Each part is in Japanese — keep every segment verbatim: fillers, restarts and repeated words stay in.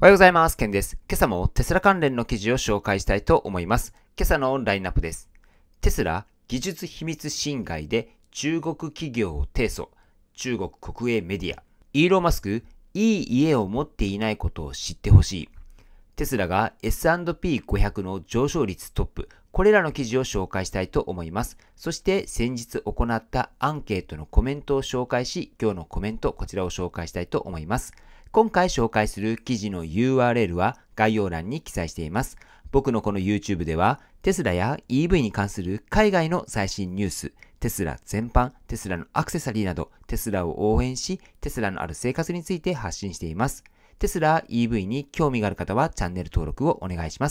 おはようございます。ケンです。今朝もテスラ関連の記事を紹介したいと思います。今朝のラインナップです。テスラ技術秘密侵害で中国企業を提訴。中国国営メディア。イーロン・マスク、いい家を持っていないことを知ってほしい。テスラが エスアンドピーごひゃく の上昇率トップ。これらの記事を紹介したいと思います。そして先日行ったアンケートのコメントを紹介し、今日のコメント、こちらを紹介したいと思います。今回紹介する記事の ユーアールエル は概要欄に記載しています。僕のこの YouTube ではテスラや イーブイ に関する海外の最新ニュース、テスラ全般、テスラのアクセサリーなど、テスラを応援し、テスラのある生活について発信しています。テスラ イーブイ に興味がある方はチャンネル登録をお願いします。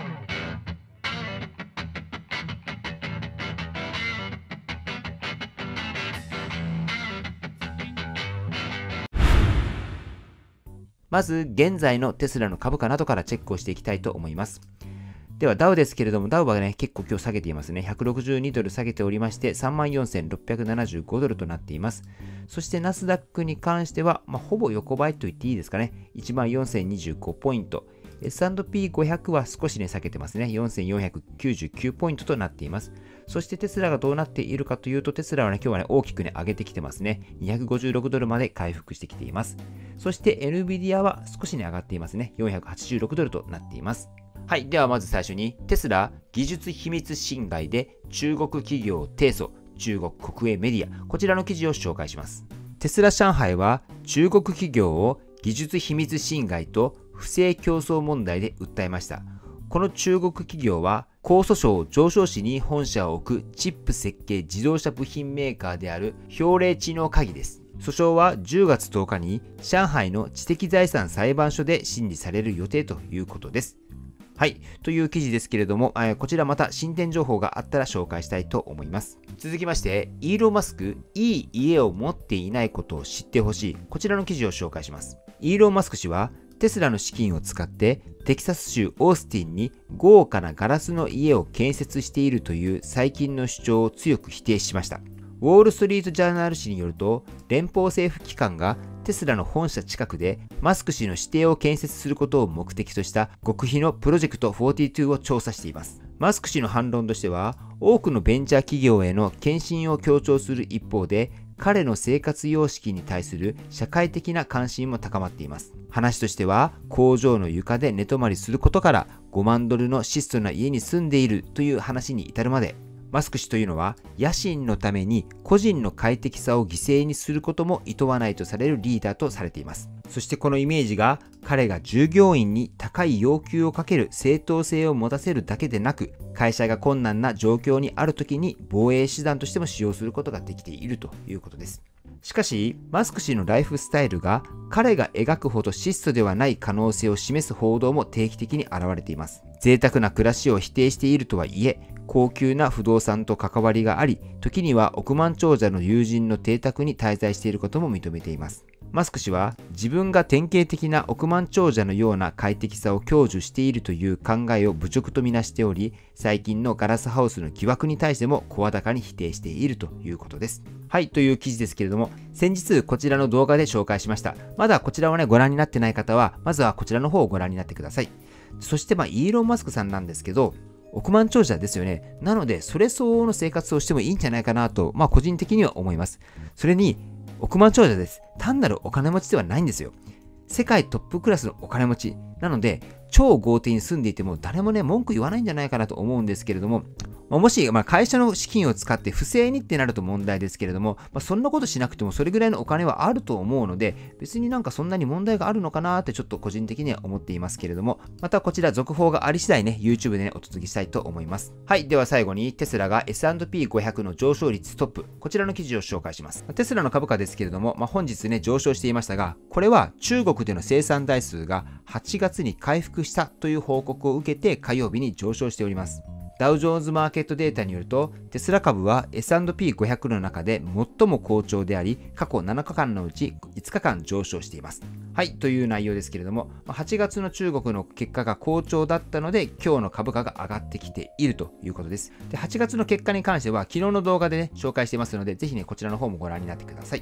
まず、現在のテスラの株価などからチェックをしていきたいと思います。では、ダウですけれども、ダウはね、結構今日下げていますね。ひゃくろくじゅうにドル下げておりまして、さんまんよんせんろっぴゃくななじゅうごドルとなっています。そして、ナスダックに関しては、まあ、ほぼ横ばいと言っていいですかね。いちまんよんせんにじゅうごポイント。エスアンドピーごひゃく は少しね、下げてますね。よんせんよんひゃくきゅうじゅうきゅうポイントとなっています。そしてテスラがどうなっているかというと、テスラはね、今日はね、大きくね、上げてきてますね。にひゃくごじゅうろくドルまで回復してきています。そして エヌビディア は少しね、上がっていますね。よんひゃくはちじゅうろくドルとなっています。はい。ではまず最初に、テスラ技術秘密侵害で中国企業を提訴。中国国営メディア。こちらの記事を紹介します。テスラ上海は中国企業を技術秘密侵害と不正競争問題で訴えました。この中国企業は、江蘇省常州市に本社を置くチップ設計自動車部品メーカーである氷冷知能科技です。訴訟はじゅうがつとおかに上海の知的財産裁判所で審理される予定ということです。はい。という記事ですけれども、こちらまた進展情報があったら紹介したいと思います。続きまして、イーロン・マスク、いい家を持っていないことを知ってほしい。こちらの記事を紹介します。イーロン・マスク氏は、テスラの資金を使ってテキサス州オースティンに豪華なガラスの家を建設しているという最近の主張を強く否定しました。ウォール・ストリート・ジャーナル紙によると、連邦政府機関がテスラの本社近くでマスク氏の指定を建設することを目的とした極秘のプロジェクトよんじゅうにを調査しています。マスク氏の反論としては、多くのベンチャー企業への献身を強調する一方で、彼の生活様式に対する社会的な関心も高まっています。話としては、工場の床で寝泊まりすることからごまんドルの質素な家に住んでいるという話に至るまで、マスク氏というのは野心のために個人の快適さを犠牲にすることも厭わないとされるリーダーとされています。そしてこのイメージが彼が従業員に高い要求をかける正当性を持たせるだけでなく、会社が困難な状況にある時に防衛手段としても使用することができているということです。しかし、マスク氏のライフスタイルが彼が描くほど質素ではない可能性を示す報道も定期的に現れています。贅沢な暮らしを否定しているとはいえ、高級な不動産と関わりがあり、時には億万長者の友人の邸宅に滞在していることも認めています。マスク氏は自分が典型的な億万長者のような快適さを享受しているという考えを侮辱とみなしており、最近のガラスハウスの疑惑に対しても声高に否定しているということです。はい、という記事ですけれども、先日こちらの動画で紹介しました。まだこちらをね、ご覧になってない方は、まずはこちらの方をご覧になってください。そして、まあ、イーロン・マスクさんなんですけど、億万長者ですよね。なので、それ相応の生活をしてもいいんじゃないかなと、まあ、個人的には思います。それに、億万長者です。単なるお金持ちではないんですよ。世界トップクラスのお金持ち。なので、超豪邸に住んでいても誰もね、文句言わないんじゃないかなと思うんですけれども、もし、まあ、会社の資金を使って不正にってなると問題ですけれども、まあ、そんなことしなくてもそれぐらいのお金はあると思うので、別になんかそんなに問題があるのかなってちょっと個人的には思っていますけれども、またこちら続報があり次第ね、YouTube でね、お届けしたいと思います。はい。では最後に、テスラが エスアンドピーごひゃく の上昇率トップ。こちらの記事を紹介します。テスラの株価ですけれども、まあ、本日ね、上昇していましたが、これは中国での生産台数がはちがつに回復したという報告を受けて火曜日に上昇しております。ダウジョーンズマーケットデータによると、テスラ株は エスアンドピーごひゃく の中で最も好調であり、過去ななかかんのうちいつかかん上昇しています。はい、という内容ですけれども、はちがつの中国の結果が好調だったので、今日の株価が上がってきているということです。で、はちがつの結果に関しては、昨日の動画でね、紹介していますので、ぜひね、こちらの方もご覧になってください。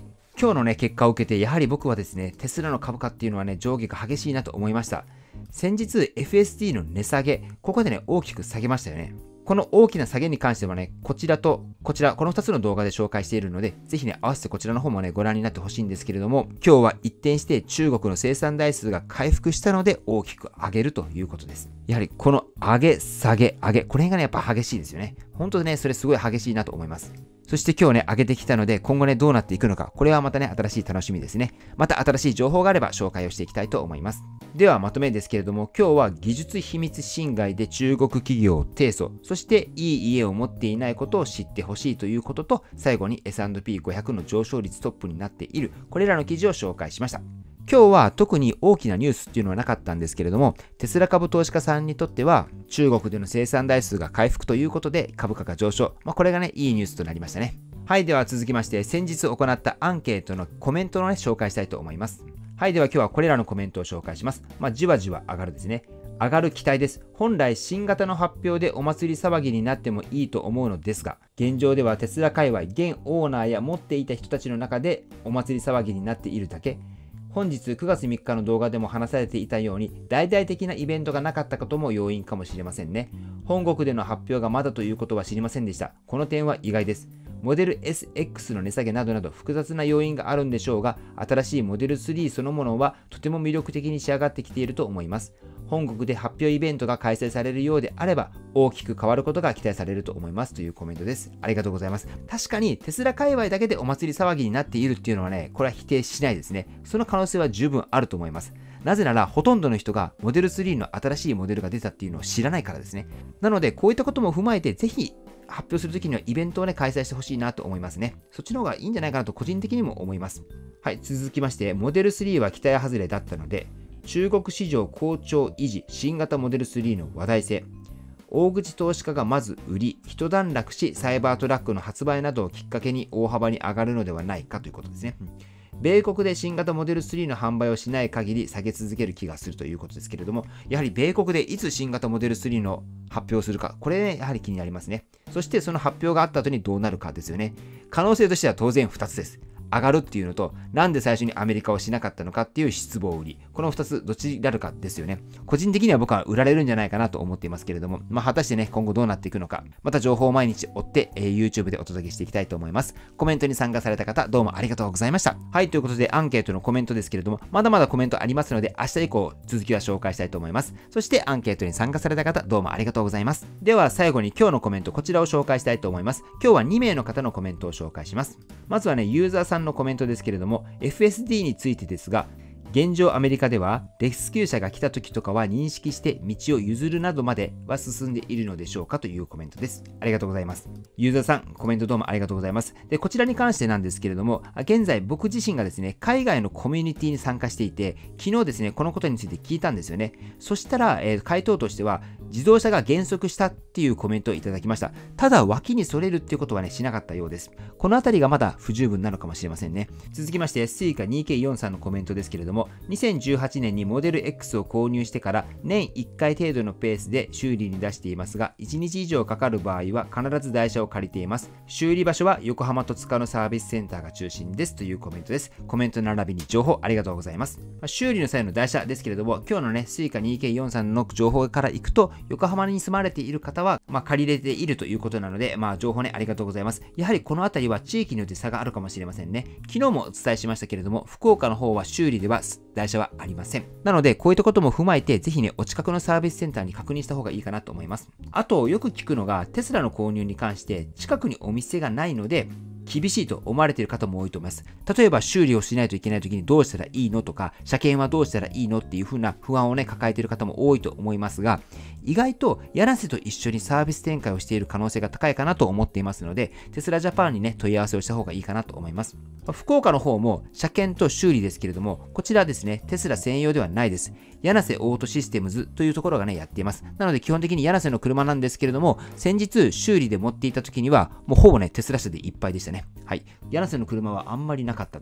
今日のね、結果を受けて、やはり僕はですね、テスラの株価っていうのはね、上下が激しいなと思いました。先日 エフエスティー の値下げ、ここでね、大きく下げましたよね。この大きな下げに関してはね、こちらとこちら、このふたつの動画で紹介しているので、ぜひね、合わせてこちらの方もね、ご覧になってほしいんですけれども、今日は一転して中国の生産台数が回復したので大きく上げるということです。やはりこの上げ、下げ、上げ、これがね、やっぱ激しいですよね。本当にね、それすごい激しいなと思います。そして今日ね、上げてきたので、今後ね、どうなっていくのか、これはまたね、新しい楽しみですね。また新しい情報があれば紹介をしていきたいと思います。ではまとめですけれども、今日は技術秘密侵害で中国企業を提訴、そしていい家を持っていないことを知ってほしいということと、最後に エスアンドピーごひゃく の上昇率トップになっている、これらの記事を紹介しました。今日は特に大きなニュースっていうのはなかったんですけれども、テスラ株投資家さんにとっては、中国での生産台数が回復ということで株価が上昇。まあ、これがね、いいニュースとなりましたね。はい、では続きまして、先日行ったアンケートのコメントのね、紹介したいと思います。はい、では今日はこれらのコメントを紹介します。まあ、じわじわ上がるですね。上がる期待です。本来新型の発表でお祭り騒ぎになってもいいと思うのですが、現状ではテスラ界隈、現オーナーや持っていた人たちの中でお祭り騒ぎになっているだけ。本日くがつみっかの動画でも話されていたように、大々的なイベントがなかったことも要因かもしれませんね。本国での発表がまだということは知りませんでした。この点は意外です。モデル エスエックス の値下げなどなど複雑な要因があるんでしょうが、新しいモデルスリーそのものはとても魅力的に仕上がってきていると思います。本国で発表イベントが開催されるようであれば、大きく変わることが期待されると思いますというコメントです。ありがとうございます。確かにテスラ界隈だけでお祭り騒ぎになっているっていうのはね、これは否定しないですね。その可能性は十分あると思います。なぜなら、ほとんどの人がモデルスリーの新しいモデルが出たっていうのを知らないからですね。なので、こういったことも踏まえて、ぜひ発表するときにはイベントをね、開催してほしいなと思いますね。そっちの方がいいんじゃないかなと個人的にも思います。はい、続きまして、モデルスリーは期待外れだったので、中国市場好調維持、新型モデルスリーの話題性。大口投資家がまず売り、一段落し、サイバートラックの発売などをきっかけに大幅に上がるのではないかということですね。米国で新型モデルスリーの販売をしない限り下げ続ける気がするということですけれども、やはり米国でいつ新型モデルスリーの発表をするか、これね、やはり気になりますね。そしてその発表があった後にどうなるかですよね。可能性としては当然ふたつです。上がるっていうのと、なんで最初にアメリカをしなかったのかっていう失望売り。このふたつどちらかですよね。個人的には僕は売られるんじゃないかなと思っていますけれども、まあ果たしてね、今後どうなっていくのか、また情報を毎日追って、えー、YouTube でお届けしていきたいと思います。コメントに参加された方、どうもありがとうございました。はい、ということでアンケートのコメントですけれども、まだまだコメントありますので、明日以降続きは紹介したいと思います。そしてアンケートに参加された方、どうもありがとうございます。では最後に今日のコメント、こちらを紹介したいと思います。今日はにめいの方のコメントを紹介します。まずはね、ユーザーさんのコメントですけれども、エフエスディー についてですが、現状アメリカではレスキュー車が来た時とかは認識して道を譲るなどまでは進んでいるのでしょうかというコメントです。ありがとうございます。ユーザーさん、コメントどうもありがとうございます。で、こちらに関してなんですけれども、現在僕自身がですね、海外のコミュニティに参加していて、昨日ですね、このことについて聞いたんですよね。そしたら、えー、回答としては、自動車が減速したっていうコメントをいただきました。ただ、脇にそれるっていうことはね、しなかったようです。このあたりがまだ不十分なのかもしれませんね。続きまして、スイカ にケーよんじゅうさんのコメントですけれども、にせんじゅうはちねんにモデル X を購入してから年いっかい程度のペースで修理に出していますが、いちにち以上かかる場合は必ず台車を借りています。修理場所は横浜戸塚のサービスセンターが中心ですというコメントです。コメント並びに情報ありがとうございます。まあ、修理の際の台車ですけれども、今日のね、スイカ にケーよんじゅうさんの情報からいくと、横浜に住まれている方は、まあ、借りれているということなので、まあ、情報ね、ありがとうございます。やはりこのあたりは地域によって差があるかもしれませんね。昨日もお伝えしましたけれども、福岡の方は修理では台車はありません。なので、こういったことも踏まえて、ぜひね、お近くのサービスセンターに確認した方がいいかなと思います。あと、よく聞くのが、テスラの購入に関して、近くにお店がないので、厳しいと思われている方も多いと思います。例えば修理をしないといけない時にどうしたらいいのとか、車検はどうしたらいいのっていう風な不安をね、抱えている方も多いと思いますが、意外と柳瀬と一緒にサービス展開をしている可能性が高いかなと思っていますので、テスラジャパンにね、問い合わせをした方がいいかなと思います。福岡の方も車検と修理ですけれども、こちらですね、テスラ専用ではないです。柳瀬オートシステムズというところがね、やっています。なので基本的に柳瀬の車なんですけれども、先日修理で持っていた時には、もうほぼね、テスラ車でいっぱいでしたね。はい。柳瀬の車はあんまりなかったですね。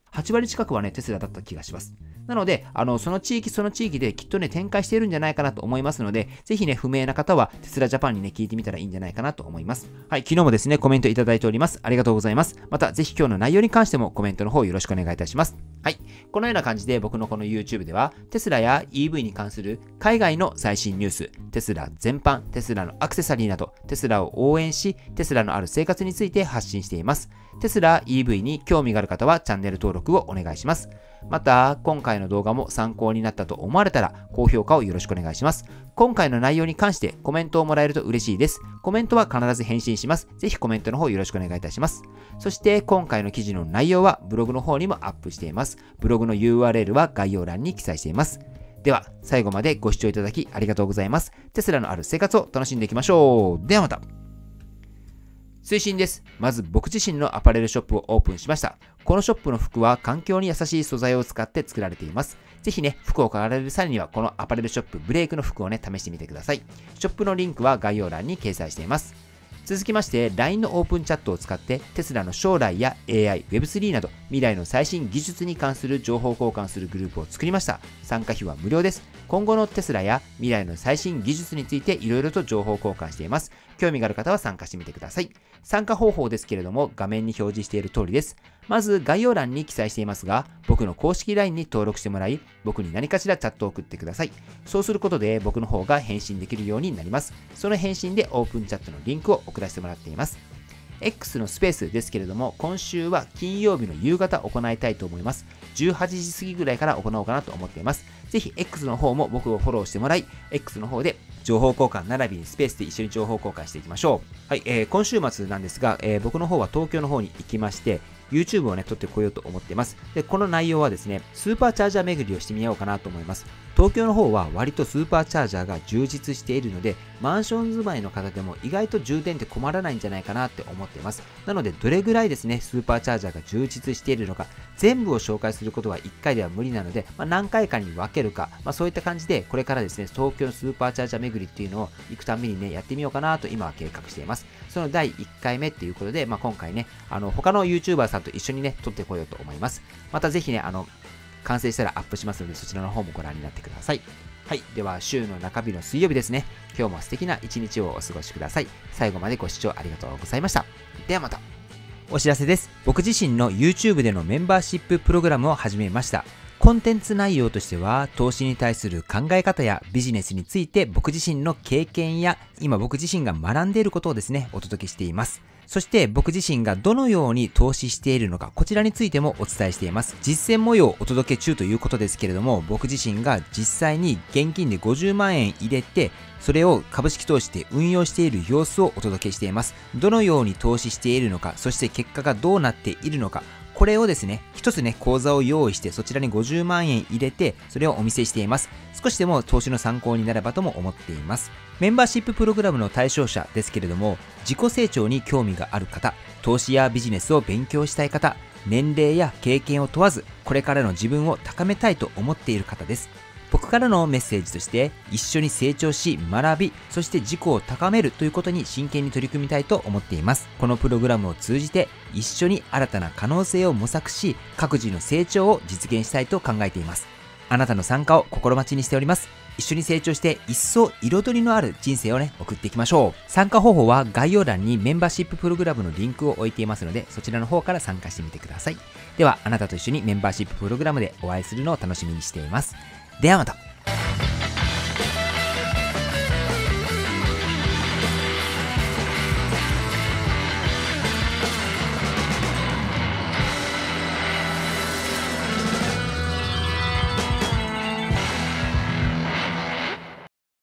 はち割近くはね、テスラだった気がします。なので、あの、その地域その地域できっとね、展開しているんじゃないかなと思いますので、ぜひね、不明な方はテスラジャパンにね、聞いてみたらいいんじゃないかなと思います。はい、昨日もですね、コメントいただいております。ありがとうございます。また、ぜひ今日の内容に関してもコメントの方よろしくお願いいたします。はい、このような感じで僕のこの YouTube では、テスラや イーブイ に関する海外の最新ニュース、テスラ全般、テスラのアクセサリーなど、テスラを応援し、テスラのある生活について発信しています。テスラ イーブイ に興味がある方はチャンネル登録をお願いします。また、今回の動画も参考になったと思われたら、高評価をよろしくお願いします。今回の内容に関してコメントをもらえると嬉しいです。コメントは必ず返信します。ぜひコメントの方よろしくお願いいたします。そして、今回の記事の内容はブログの方にもアップしています。ブログの ユーアールエル は概要欄に記載しています。では、最後までご視聴いただきありがとうございます。テスラのある生活を楽しんでいきましょう。ではまた。推進です。まず僕自身のアパレルショップをオープンしました。このショップの服は環境に優しい素材を使って作られています。ぜひね、服を買われる際にはこのアパレルショップブレイクの服をね、試してみてください。ショップのリンクは概要欄に掲載しています。続きまして ライン のオープンチャットを使ってテスラの将来や エーアイ、ウェブスリー など未来の最新技術に関する情報交換するグループを作りました。参加費は無料です。今後のテスラや未来の最新技術についていろいろと情報交換しています。興味がある方は参加してみてください。参加方法ですけれども画面に表示している通りです。まず概要欄に記載していますが、僕の公式 ライン に登録してもらい、僕に何かしらチャットを送ってください。そうすることで僕の方が返信できるようになります。その返信でオープンチャットのリンクを送らせてもらっています。X のスペースですけれども、今週は金曜日の夕方行いたいと思います。じゅうはちじ過ぎぐらいから行おうかなと思っています。ぜひ X の方も僕をフォローしてもらい、X の方で情報交換並びにスペースで一緒に情報交換していきましょう。はい、えー、今週末なんですが、えー、僕の方は東京の方に行きまして、YouTube をね、撮ってこようと思っています。で、この内容はですね、スーパーチャージャー巡りをしてみようかなと思います。東京の方は割とスーパーチャージャーが充実しているので、マンション住まいの方でも意外と充電って困らないんじゃないかなって思っています。なので、どれぐらいですね、スーパーチャージャーが充実しているのか、全部を紹介することはいっかいでは無理なので、まあ、何回かに分けるか、まあ、そういった感じで、これからですね、東京のスーパーチャージャー巡りっていうのを行くたびにね、やってみようかなと今は計画しています。そのだいいっかいめっていうことで、まあ、今回ね、あの、他の YouTuber さんと一緒にね、撮ってこようと思います。またぜひね、あの、完成したらアップしますので、そちらの方もご覧になってください。はい。では、週の中日の水曜日ですね。今日も素敵な一日をお過ごしください。最後までご視聴ありがとうございました。ではまた。お知らせです。僕自身の YouTube でのメンバーシッププログラムを始めました。コンテンツ内容としては、投資に対する考え方やビジネスについて僕自身の経験や今僕自身が学んでいることをですね、お届けしています。そして僕自身がどのように投資しているのか、こちらについてもお伝えしています。実践模様をお届け中ということですけれども、僕自身が実際に現金でごじゅうまんえん入れて、それを株式投資で運用している様子をお届けしています。どのように投資しているのか、そして結果がどうなっているのか、これをですね、一つね、口座を用意して、そちらにごじゅうまんえん入れて、それをお見せしています。少しでも投資の参考になればとも思っています。メンバーシッププログラムの対象者ですけれども、自己成長に興味がある方、投資やビジネスを勉強したい方、年齢や経験を問わず、これからの自分を高めたいと思っている方です。僕からのメッセージとして、一緒に成長し、学び、そして自己を高めるということに真剣に取り組みたいと思っています。このプログラムを通じて、一緒に新たな可能性を模索し、各自の成長を実現したいと考えています。あなたの参加を心待ちにしております。一緒に成長して一層彩りのある人生をね、送っていきましょう。参加方法は概要欄にメンバーシッププログラムのリンクを置いていますので、そちらの方から参加してみてください。では、あなたと一緒にメンバーシッププログラムでお会いするのを楽しみにしています。ではまた。